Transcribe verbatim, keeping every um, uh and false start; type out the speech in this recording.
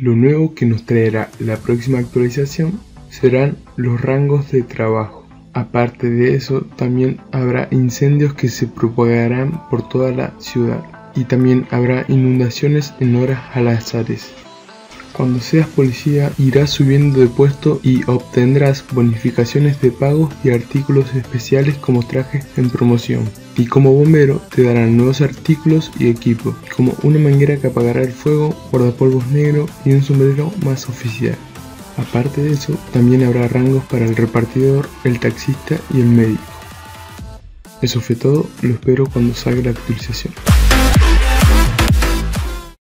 Lo nuevo que nos traerá la próxima actualización serán los rangos de trabajo. Aparte de eso, también habrá incendios que se propagarán por toda la ciudad y también habrá inundaciones en horas alazares. Cuando seas policía irás subiendo de puesto y obtendrás bonificaciones de pagos y artículos especiales como trajes en promoción. Y como bombero te darán nuevos artículos y equipo, como una manguera que apagará el fuego, guardapolvos negro y un sombrero más oficial. Aparte de eso, también habrá rangos para el repartidor, el taxista y el médico. Eso fue todo, lo espero cuando salga la actualización.